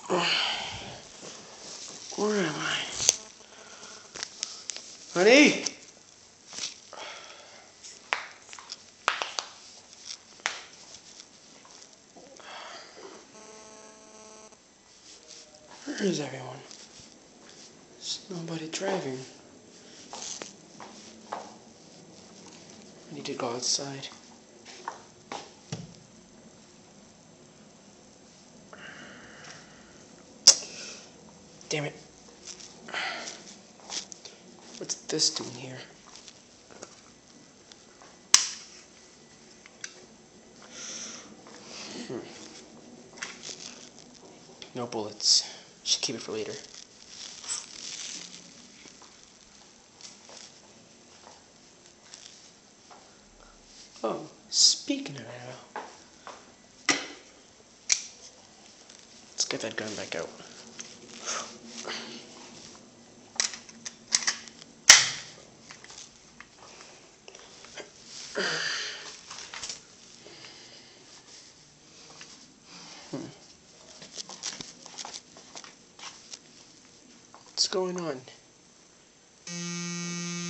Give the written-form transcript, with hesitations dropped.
Where am I? Honey? Where is everyone? There's nobody driving. I need to go outside. Damn it. What's this doing here? No bullets. Should keep it for later. Oh, speaking of ammo, let's get that gun back out. What's going on?